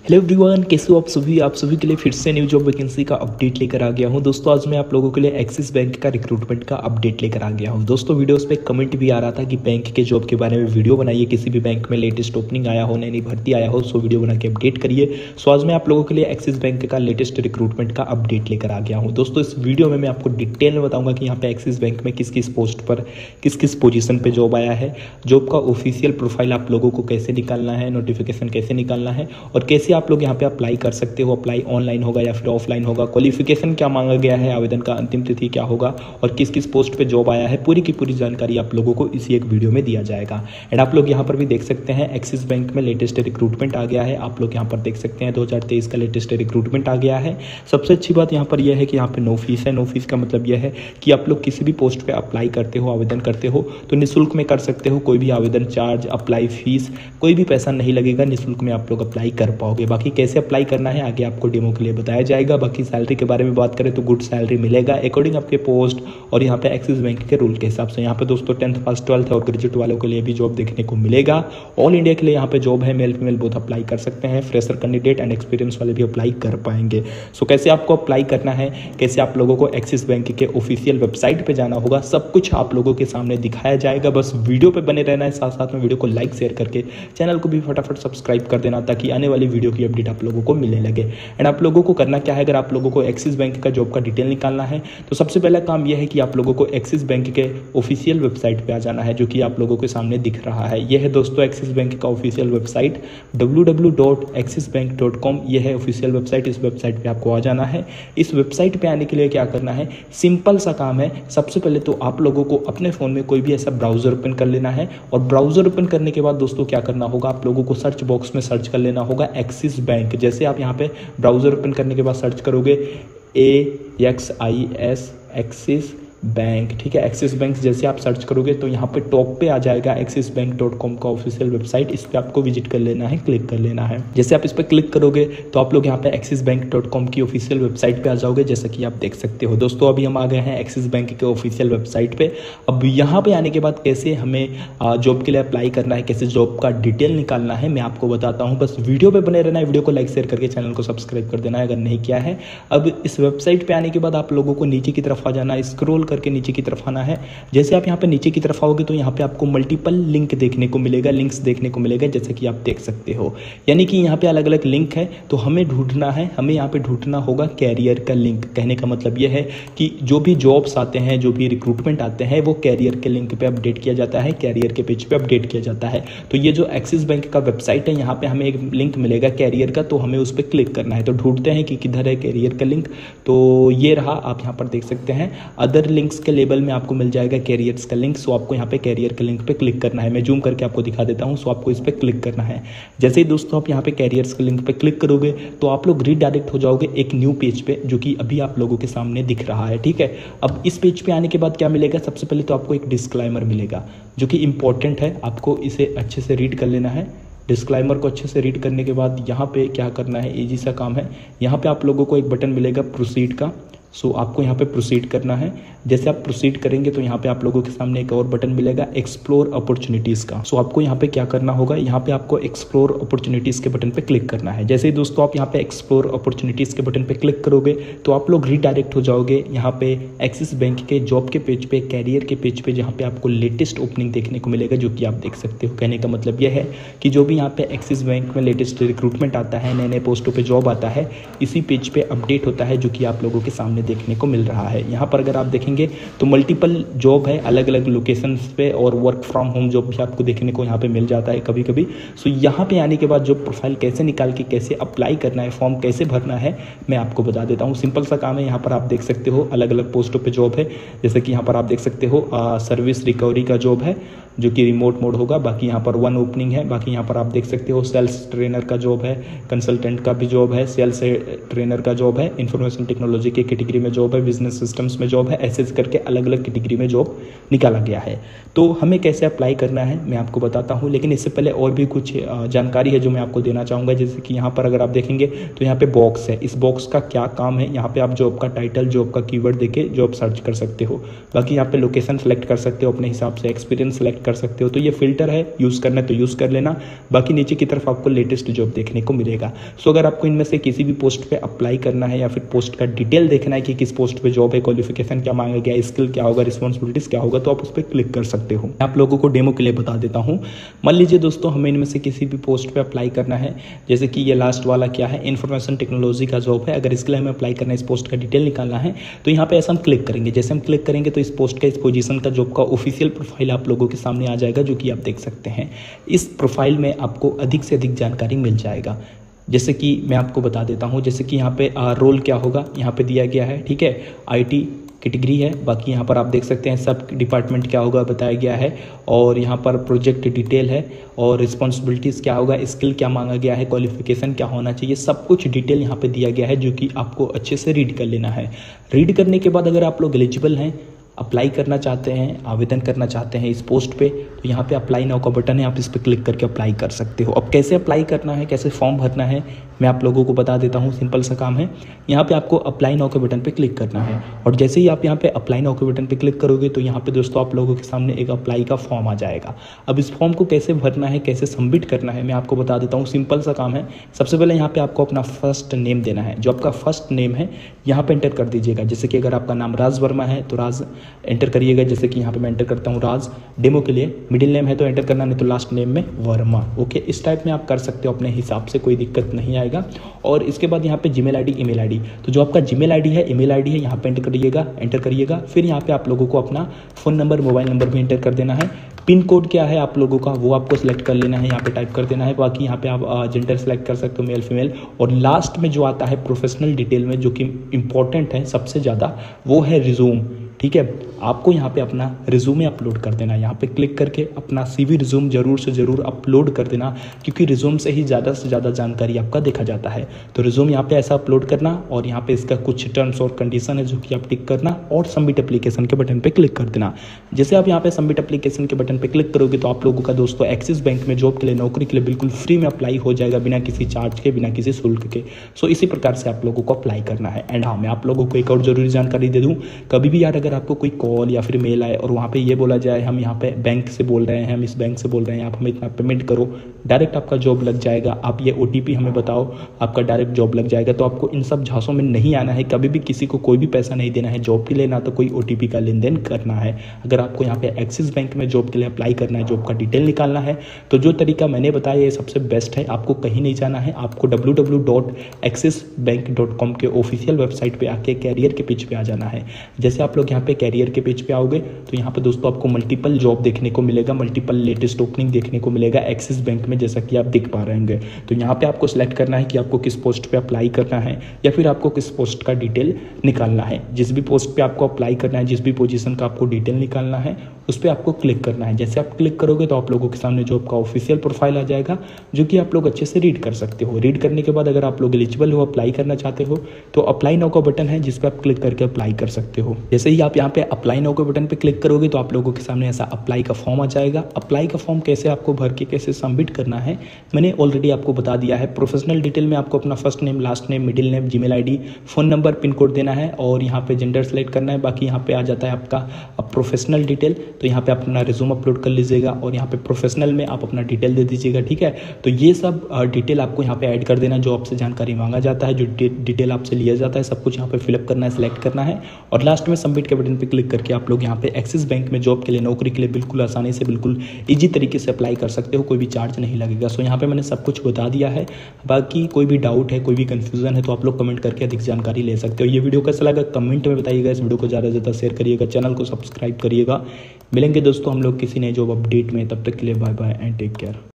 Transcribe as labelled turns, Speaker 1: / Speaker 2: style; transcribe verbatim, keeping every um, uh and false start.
Speaker 1: Hello everyone, कैसे हो आप सभी आप सभी के लिए फिर से न्यू जॉब वैकेंसी का अपडेट लेकर आ गया हूं। दोस्तों आज मैं आप लोगों के लिए एक्सिस बैंक का रिक्रूटमेंट का अपडेट लेकर आ गया हूं। दोस्तों वीडियोस पे कमेंट भी आ रहा था कि बैंक के जॉब के बारे में वीडियो बनाइए, किसी भी बैंक में लेटेस्ट ओपनिंग आया हो, नई नई भर्ती आया हो, सो वीडियो बना के अपडेट करिए। सो आज मैं आप लोगों के लिए एक्सिस बैंक का लेटेस्ट रिक्रूटमेंट का अपडेट लेकर आ गया हूँ। दोस्तों इस वीडियो में मैं आपको डिटेल में बताऊंगा कि यहाँ पे एक्सिस बैंक में किस किस पोस्ट पर किस किस पोजीशन पे जॉब आया है, जॉब का ऑफिशियल प्रोफाइल आप लोगों को कैसे निकालना है, नोटिफिकेशन कैसे निकालना है और कैसे आप लोग यहाँ पे अप्लाई कर सकते हो। अप्लाई ऑनलाइन होगा या फिर ऑफलाइन होगा, क्वालिफिकेशन क्या मांगा गया है, आवेदन का अंतिम तिथि क्या होगा और किस किस पोस्ट पे जॉब आया है, पूरी की पूरी जानकारी आप लोगों को इसी एक वीडियो में दिया जाएगा। एंड आप लोग यहाँ पर भी देख सकते हैं एक्सिस बैंक में लेटेस्ट रिक्रूटमेंट आ गया है। आप लोग यहाँ पर देख सकते हैं दो हज़ार तेईस का लेटेस्ट रिक्रूटमेंट आ गया है। सबसे अच्छी बात यहाँ पर यह है कि यहाँ पे नो फीस है। नो फीस का मतलब यह है कि आप लोग किसी भी पोस्ट पे अप्लाई करते हो, आवेदन करते हो तो निःशुल्क में कर सकते हो। कोई भी आवेदन चार्ज, अप्लाई फीस, कोई भी पैसा नहीं लगेगा, निःशुल्क में आप लोग अप्लाई कर पाओगे। बाकी कैसे अप्लाई करना है आगे आपको डेमो के लिए बताया जाएगा। बाकी सैलरी के बारे में बात करें तो गुड सैलरी मिलेगा अकॉर्डिंग आपके पोस्ट और यहाँ पे एक्सिस बैंक के रूल के हिसाब से। यहाँ पे दोस्तों टेंथ पास, ट्वेल्थ और ग्रेजुएट वालों के लिए भी जॉब देखने को मिलेगा। ऑल इंडिया के लिए यहाँ पे जॉब है, मेल फीमेल बोथ अप्लाई कर सकते हैं। फ्रेशर कैंडिडेट एंड एक्सपीरियंस वाले भी अप्लाई कर पाएंगे। सो कैसे आपको अप्लाई करना है, कैसे आप लोगों को एक्सिस बैंक के ऑफिशियल वेबसाइट पे जाना होगा, सब कुछ आप लोगों के सामने दिखाया जाएगा। बस वीडियो पे बने रहना है, साथ साथ में वीडियो को लाइक शेयर करके चैनल को भी फटाफट सब्सक्राइब कर देना ताकि आने वाली वीडियो की अपडेट आप लोगों को मिलने लगे। एंड आप लोगों को करना क्या है, अगर आप लोगों को एक्सिस बैंक का जॉब का डिटेल निकालना है तो सबसे पहला काम यह है कि आप लोगों को एक्सिस बैंक के ऑफिशियल वेबसाइट पे आ जाना है, जो कि आप लोगों के सामने दिख रहा है। यह है दोस्तों एक्सिस बैंक का official website W W W dot Axis Bank dot com. यह है ऑफिशियल वेबसाइट। इस वेबसाइट पे आपको आ जाना है। इस वेबसाइट पे आने के लिए क्या करना है, सिंपल सा काम है। सबसे पहले तो आप लोगों को अपने फोन में कोई भी ऐसा ब्राउजर ओपन कर लेना है और ब्राउजर ओपन करने के बाद दोस्तों क्या करना होगा, आप लोगों को सर्च बॉक्स में सर्च कर लेना होगा एक्सिस बैंक। जैसे आप यहाँ पे ब्राउजर ओपन करने के बाद सर्च करोगे A X I S Axis Bank, ठीक है, एक्सिस बैंक जैसे आप सर्च करोगे तो यहाँ पे टॉप पे आ जाएगा एक्सिस बैंक डॉट कॉम का ऑफिशियल वेबसाइट। इस पर आपको विजिट कर लेना है, क्लिक कर लेना है। जैसे आप इस पर क्लिक करोगे तो आप लोग यहाँ पे एक्सिस बैंक डॉट कॉम की ऑफिशियल वेबसाइट पे आ जाओगे, जैसा कि आप देख सकते हो। दोस्तों अभी हम आ गए हैं एक्सिस बैंक के ऑफिशियल वेबसाइट पे। अब यहाँ पे आने के बाद कैसे हमें जॉब के लिए अप्लाई करना है, कैसे जॉब का डिटेल निकालना है, मैं आपको बताता हूँ। बस वीडियो पे बने रहना है, वीडियो को लाइक शेयर करके चैनल को सब्सक्राइब कर देना है अगर नहीं किया है। अब इस वेबसाइट पे आने के बाद आप लोगों को नीचे की तरफ आ जाना है, स्क्रॉल करके नीचे की तरफ है। जैसे आप यहाँ पे नीचे की तरफ आओगे तो यहाँ पे आपको मल्टीपल लिंक देखने को मिलेगा, लिंक्स देखने को मिलेगा, जैसे कि आप देख सकते हो। यानी कि यहाँ पे अलग अलग लिंक है तो हमें ढूंढना है, हमें यहाँ पे ढूंढना होगा कैरियर का लिंक। कहने का मतलब यह है कि जो भी जॉब्स आते हैं, जो भी रिक्रूटमेंट आते हैं, वो कैरियर के लिंक पे अपडेट किया जाता है, कैरियर के पेज पे अपडेट किया जाता है। तो ये जो एक्सिस बैंक का वेबसाइट है, यहाँ पे हमें एक लिंक मिलेगा कैरियर का, तो हमें उस पर क्लिक करना है। तो ढूंढते हैं कि किधर है कैरियर का लिंक, तो ये रहा, आप यहाँ पर देख सकते हैं। अदर लिंक्स के लेबल में आपको मिल जाएगा कैरियर्स का लिंक। सो आपको यहाँ पे कैरियर के लिंक पे क्लिक करना है। मैं जूम करके आपको दिखा देता हूँ। सो आपको इस पे क्लिक करना है। जैसे ही दोस्तों आप यहाँ पे कैरियर्स के लिंक पे क्लिक करोगे तो आप लोग रीडायरेक्ट हो जाओगे एक न्यू पेज पे, जो कि अभी आप लोगों के सामने दिख रहा है, ठीक है। अब इस पेज पे आने के बाद क्या मिलेगा, सबसे पहले तो आपको एक डिस्क्लेमर मिलेगा जो कि इंपॉर्टेंट है, आपको इसे अच्छे से रीड कर लेना है। डिस्क्लेमर को अच्छे से रीड करने के बाद यहाँ पे क्या करना है, इजी सा काम है। यहाँ पे आप लोगों को एक बटन मिलेगा प्रोसीड का। सो so, आपको यहाँ पे प्रोसीड करना है। जैसे आप प्रोसीड करेंगे तो यहाँ पे आप लोगों के सामने एक और बटन मिलेगा एक्सप्लोर अपॉर्चुनिटीज़ का। सो so, आपको यहाँ पे क्या करना होगा, यहाँ पे आपको एक्सप्लोर अपॉर्चुनिटीज़ के बटन पे क्लिक करना है। जैसे ही दोस्तों आप यहाँ पे एक्सप्लोर अपॉर्चुनिटीज़ के बटन पे क्लिक करोगे तो आप लोग रीडायरेक्ट हो जाओगे यहाँ पे एक्सिस बैंक के जॉब के पेज पे, कैरियर के पेज पे, जहाँ पे आपको लेटेस्ट ओपनिंग देखने को मिलेगा, जो कि आप देख सकते हो। कहने का मतलब यह है कि जो भी यहाँ पे एक्सिस बैंक में लेटेस्ट रिक्रूटमेंट आता है, नए नए पोस्टों पर जॉब आता है, इसी पेज पे अपडेट होता है, जो कि आप लोगों के सामने देखने को मिल रहा है। यहाँ पर अगर आप देखेंगे तो मल्टीपल जॉब है अलग अलग लोकेशंस पे, और वर्क फ्रॉम होम जॉब भी आपको देखने को यहाँ पे मिल जाता है कभी कभी। सो यहाँ पे आने के बाद जो प्रोफाइल कैसे निकाल के कैसे अप्लाई करना है, फॉर्म कैसे भरना है, मैं आपको बता देता हूँ। सिंपल सा काम है। यहाँ पर आप देख सकते हो अलग अलग पोस्टों पे जॉब है, जैसे कि यहाँ पर आप देख सकते हो सर्विस रिकवरी का जॉब है, जो कि रिमोट मोड होगा। बाकी यहाँ पर वन ओपनिंग है। बाकी यहाँ पर आप देख सकते हो सेल्स ट्रेनर का जॉब है, कंसल्टेंट का भी जॉब है, सेल्स ट्रेनर का जॉब है, इंफॉर्मेशन टेक्नोलॉजी के कैटेगरी कैटेगरी में जॉब है, बिजनेस सिस्टम्स में जॉब है, ऐसे करके अलग अलग कैटेगरी में जॉब निकाला गया है। तो हमें कैसे अप्लाई करना है मैं आपको बताता हूँ, लेकिन इससे पहले और भी कुछ जानकारी है जो मैं आपको देना चाहूँगा। जैसे कि यहाँ पर अगर आप देखेंगे तो यहाँ पे बॉक्स है, इस बॉक्स का क्या काम है, यहाँ पे आप जॉब का टाइटल, जॉब का कीवर्ड देके जॉब सर्च कर सकते हो। बाकी यहाँ पे लोकेशन सेलेक्ट कर सकते हो अपने हिसाब से, एक्सपीरियंस सेलेक्ट कर सकते हो। तो ये फिल्टर है, यूज़ करना है तो यूज़ कर लेना। बाकी नीचे की तरफ आपको लेटेस्ट जॉब देखने को मिलेगा। सो अगर आपको इनमें से किसी भी पोस्ट पे अप्लाई करना है या फिर पोस्ट का डिटेल देखना है कि किस पोस्ट पे जॉब है, क्वालिफिकेशन क्या मांगा गया, स्किल क्या होगा, रिस्पॉन्सिबिलिटीज क्या होगा, तो आप उस पर क्लिक कर सकते हो। आप लोगों को डेमो के लिए बता देता हूँ। मान लीजिए दोस्तों हमें इनमें से किसी भी पोस्ट पे अप्लाई करना है, जैसे कि ये लास्ट वाला क्या है, इन्फॉर्मेशन टेक्नोलॉजी का जॉब है। अगर इसके लिए हमें अप्लाई करना है, इस पोस्ट का डिटेल निकालना है, तो यहाँ पे ऐसा हम क्लिक करेंगे। जैसे हम क्लिक करेंगे तो इस पोस्ट का, इस पोजीशन का जॉब का ऑफिशियल प्रोफाइल आप लोगों के सामने आ जाएगा, जो कि आप देख सकते हैं। इस प्रोफाइल में आपको अधिक से अधिक जानकारी मिल जाएगा। जैसे कि मैं आपको बता देता हूँ, जैसे कि यहाँ पे रोल क्या होगा यहाँ पे दिया गया है, ठीक है, आईटी कैटेगरी है। बाकी यहाँ पर आप देख सकते हैं सब डिपार्टमेंट क्या होगा बताया गया है, और यहाँ पर प्रोजेक्ट डिटेल है, और रिस्पॉन्सिबिलिटीज़ क्या होगा, स्किल क्या मांगा गया है, क्वालिफिकेशन क्या होना चाहिए, सब कुछ डिटेल यहाँ पे दिया गया है, जो कि आपको अच्छे से रीड कर लेना है। रीड करने के बाद अगर आप लोग एलिजिबल हैं, अप्लाई करना चाहते हैं, आवेदन करना चाहते हैं इस पोस्ट पे, तो यहाँ पे अप्लाई नाउ का बटन है, आप इस पर क्लिक करके अप्लाई कर सकते हो। अब कैसे अप्लाई करना है, कैसे फॉर्म भरना है, मैं आप लोगों को बता देता हूँ। सिंपल सा काम है, यहाँ पे आपको अप्लाई नाउ के बटन पे क्लिक करना है, और जैसे ही आप यहाँ पे अप्लाई नाउ के बटन पे क्लिक करोगे तो यहाँ पे दोस्तों आप लोगों के सामने एक अप्लाई का फॉर्म आ जाएगा। अब इस फॉर्म को कैसे भरना है, कैसे सबमिट करना है, मैं आपको बता देता हूँ। सिंपल सा काम है, सबसे पहले यहाँ पे आपको अपना फर्स्ट नेम देना है। जो आपका फर्स्ट नेम है यहाँ पे एंटर कर दीजिएगा। जैसे कि अगर आपका नाम राज वर्मा है तो राज एंटर करिएगा। जैसे कि यहाँ पे मैं एंटर करता हूँ राज, डेमो के लिए। मिडिल नेम है तो एंटर करना, नहीं तो लास्ट नेम में वर्मा। ओके, इस टाइप में आप कर सकते हो अपने हिसाब से, कोई दिक्कत नहीं आएगा। और इसके बाद यहाँ पे जीमेल आईडी, ईमेल आईडी, तो जो आपका जीमेल आईडी है, ईमेल आईडी है, यहाँ पे एंटर करिएगा एंटर करिएगा फिर यहाँ पे आप लोगों को अपना फ़ोन नंबर, मोबाइल नंबर भी एंटर कर देना है। पिन कोड क्या है आप लोगों का, वो आपको सेलेक्ट कर लेना है, यहाँ पे टाइप कर देना है। बाकी यहाँ पे आप जेंडर सेलेक्ट कर सकते हो, मेल फीमेल। और लास्ट में जो आता है प्रोफेशनल डिटेल में, जो कि इंपॉर्टेंट है सबसे ज़्यादा, वो है रिज्यूम। ठीक है, आपको यहाँ पे अपना रिज्यूमे अपलोड कर देना। यहाँ पे क्लिक करके अपना सीवी रिज्यूम जरूर से ज़रूर अपलोड कर देना, क्योंकि रिज्यूम से ही ज़्यादा से ज़्यादा जानकारी आपका देखा जाता है। तो रिज्यूम यहाँ पे ऐसा अपलोड करना, और यहाँ पे इसका कुछ टर्म्स और कंडीशन है जो कि आप टिक करना, और सबमिट एप्लीकेशन के बटन पे क्लिक कर देना। जैसे आप यहाँ पे सबमिट एप्लीकेशन के बटन पे क्लिक करोगे तो आप लोगों का दोस्तों एक्सिस बैंक में जॉब के लिए, नौकरी के लिए बिल्कुल फ्री में अप्लाई हो जाएगा, बिना किसी चार्ज के, बिना किसी शुल्क के। सो इसी प्रकार से आप लोगों को अप्लाई करना है। एंड हाँ, मैं आप लोगों को एक और जरूरी जानकारी दे दूँ, कभी भी यार अगर आपको कोई कॉल या फिर मेल आए और वहाँ पे ये बोला जाए हम यहाँ पे बैंक से बोल रहे हैं, हम इस बैंक से बोल रहे हैं, आप हमें इतना पेमेंट करो, डायरेक्ट आपका जॉब लग जाएगा, आप ये ओटीपी हमें बताओ, आपका डायरेक्ट जॉब लग जाएगा। तो आपको इन सब झांसों में नहीं आना है, कभी भी किसी को कोई भी पैसा नहीं देना है जॉब के लिए, ना तो कोई ओटीपी का लेन देन करना है। अगर आपको यहाँ पे एक्सिस बैंक में जॉब के लिए अप्लाई करना है, जॉब का डिटेल निकालना है, तो जो तरीका मैंने बताया ये सबसे बेस्ट है। आपको कहीं नहीं जाना है, आपको W W W dot Axis Bank dot com के ऑफिशियल वेबसाइट पे आके कैरियर के पेज पे आ जाना है। जैसे आप लोग यहाँ पे कैरियर के पेज पे आओगे तो यहाँ पे दोस्तों आपको मल्टीपल जॉब देखने को मिलेगा, मल्टीपल लेटेस्ट ओपनिंग देखने को मिलेगा एक्सिस बैंक में, जैसा कि आप देख पा रहे होंगे। तो यहाँ पे आपको सिलेक्ट करना है कि आपको किस पोस्ट पे अप्लाई करना है, या फिर आपको किस पोस्ट का डिटेल निकालना है। जिस भी पोस्ट पे आपको अप्लाई करना है, जिस भी पोजीशन का आपको डिटेल निकालना है, उस पर आपको क्लिक करना है। जैसे आप क्लिक करोगे तो आप लोगों के सामने जॉब का ऑफिशियल प्रोफाइल आ जाएगा, जो कि आप लोग अच्छे से रीड कर सकते हो। रीड करने के बाद अगर आप लोग एलिजिबल हो, अप्लाई करना चाहते हो, तो अप्लाई नाउ का बटन है जिस पर आप क्लिक करके अप्लाई कर सकते हो। जैसे ही आप यहाँ पे अप्लाई नाउ के बटन पे क्लिक करोगे तो आप लोगों के सामने ऐसा अप्लाई का फॉर्म आ जाएगा। अप्लाई का फॉर्म कैसे आपको भर के कैसे सबमिट करना है मैंने ऑलरेडी आपको बता दिया है। प्रोफेशनल डिटेल में आपको अपना first name, last name, middle name, Gmail ID, phone number, pin code देना है, और यहाँ पे जेंडर सेलेक्ट करना है। बाकी यहाँ पे आ जाता है आपका प्रोफेशनल डिटेल, तो यहाँ पे अपना रिज्यूम अपलोड कर लीजिएगा, और यहाँ पे प्रोफेशनल में आप अपना डिटेल दे दीजिएगा। ठीक है, तो ये सब डिटेल आपको यहाँ पे ऐड कर देना, जो आपसे जानकारी मांगा जाता है, जो डिटेल आपसे लिया जाता है, सब कुछ यहाँ पे फिलअप करना है, सिलेक्ट करना है, और लास्ट में सबमिट के बटन पे क्लिक करके आप लोग यहाँ पे एक्सिस बैंक में जॉब के लिए, नौकरी के लिए बिल्कुल आसानी से, बिल्कुल इजी तरीके से अप्लाई कर सकते हो, कोई भी चार्ज नहीं लगेगा। सो यहाँ पे मैंने सब कुछ बता दिया है। बाकी कोई भी डाउट है, कोई भी कंफ्यूजन है, तो आप लोग कमेंट करके अधिक जानकारी ले सकते हो। ये वीडियो कैसा लगा कमेंट में बताइएगा, इस वीडियो को ज़्यादा से ज़्यादा शेयर करिएगा, चैनल को सब्सक्राइब करिएगा। मिलेंगे दोस्तों हम लोग किसी नए जॉब अपडेट में, तब तक के लिए bye bye and take care.